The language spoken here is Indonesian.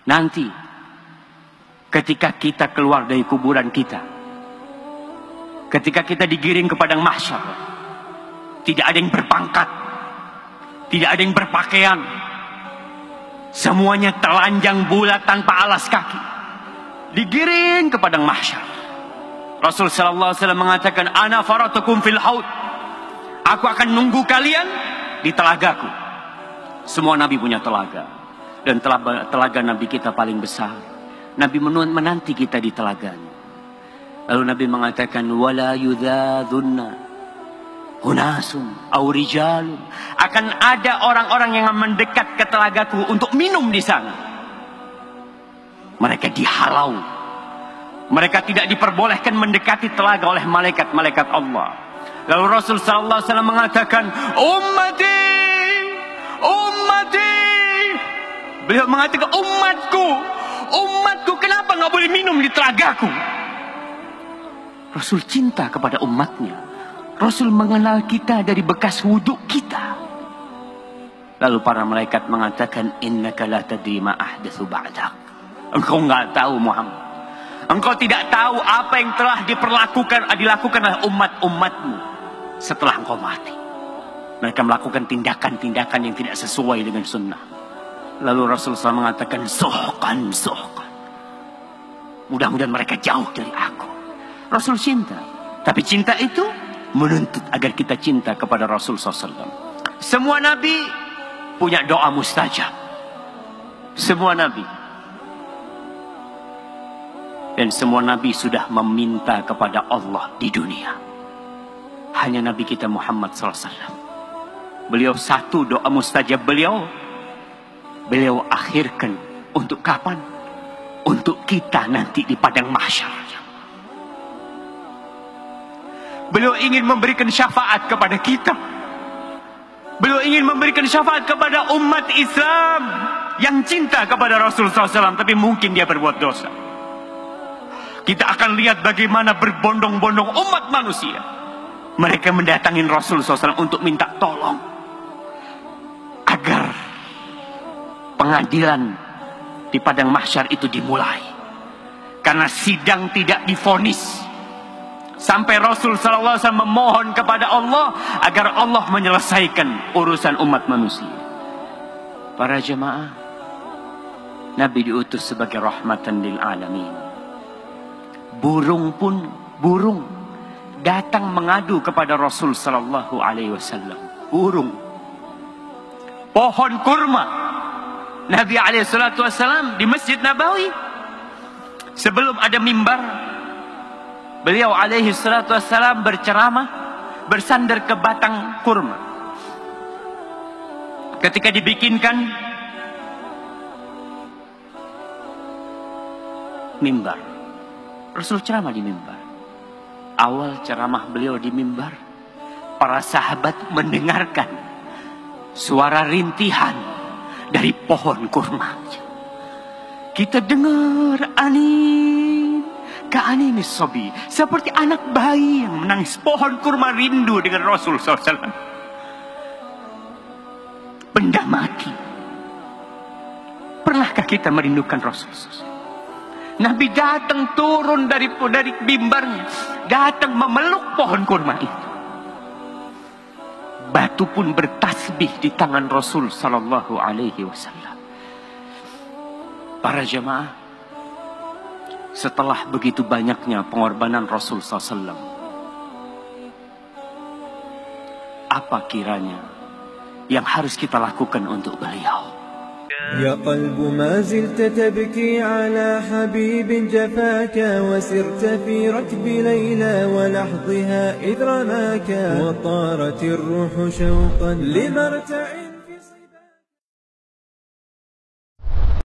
Nanti ketika kita keluar dari kuburan kita, ketika kita digiring ke padang mahsyar, tidak ada yang berpangkat, tidak ada yang berpakaian, semuanya telanjang bulat tanpa alas kaki, digiring ke padang mahsyar. Rasul sallallahu alaihi wasallam mengatakan, ana faratukum fil haud, aku akan nunggu kalian di telagaku. Semua nabi punya telaga, dan telaga nabi kita paling besar. Nabi menanti kita di telaganya. Lalu Nabi mengatakan, wala yudhadunna hunasun aw rijalun, akan ada orang-orang yang mendekat ke telagaku untuk minum di sana. Mereka dihalau, mereka tidak diperbolehkan mendekati telaga oleh malaikat-malaikat Allah. Lalu Rasul sallallahu alaihi wasallam mengatakan, ummati, ummati. Beliau mengatakan, umatku, umatku, kenapa nggak boleh minum di telagaku? Rasul cinta kepada umatnya. Rasul mengenal kita dari bekas wudhu kita. Lalu para malaikat mengatakan, innaka la tadri ma ahdatsu ba'dak. Engkau nggak tahu Muhammad. Engkau tidak tahu apa yang telah dilakukan oleh umat-umatmu setelah engkau mati. Mereka melakukan tindakan-tindakan yang tidak sesuai dengan sunnah. Lalu Rasul SAW mengatakan, suhqan, suhqan. Mudah-mudahan mereka jauh dari aku. Rasul cinta. Tapi cinta itu menuntut agar kita cinta kepada Rasul SAW. Semua nabi punya doa mustajab. Semua nabi. Dan semua nabi sudah meminta kepada Allah di dunia. Hanya nabi kita Muhammad SAW. Beliau satu doa mustajab beliau akhirkan untuk kapan? Untuk kita nanti di padang mahsyar. Beliau ingin memberikan syafaat kepada kita. Beliau ingin memberikan syafaat kepada umat Islam yang cinta kepada Rasulullah SAW, tapi mungkin dia berbuat dosa. Kita akan lihat bagaimana berbondong-bondong umat manusia. Mereka mendatangin Rasulullah SAW untuk minta tolong agar pengadilan di padang mahsyar itu dimulai. Karena sidang tidak divonis. Sampai Rasul SAW memohon kepada Allah agar Allah menyelesaikan urusan umat manusia. Para jemaah, Nabi diutus sebagai rahmatan lil alamin. Burung datang mengadu kepada Rasul sallallahu alaihi wasallam. Burung. Pohon kurma. Nabi alaihi salatu wasallam di Masjid Nabawi, sebelum ada mimbar, beliau alaihi salatu wassalam berceramah bersandar ke batang kurma. Ketika dibikinkan mimbar, Rasul ceramah di mimbar. Awal ceramah beliau di mimbar, para sahabat mendengarkan suara rintihan dari pohon kurma. Kita dengar anin, ka'anini sobi, seperti anak bayi yang menangis. Pohon kurma rindu dengan Rasul SAW. Benda mati. Pernahkah kita merindukan Rasul SAW? Nabi datang turun dari mimbarnya, datang memeluk pohon kurma itu. Batu pun bertasbih di tangan Rasul Sallallahu Alaihi Wasallam. Para jemaah, setelah begitu banyaknya pengorbanan Rasul SAW, apa kiranya yang harus kita lakukan untuk beliau? يا قلب ما زلت تبكي على حبيب جفاك وسرت في ركب ليلى ولحظها إذ رماك وطارت الروح شوقا لمرتع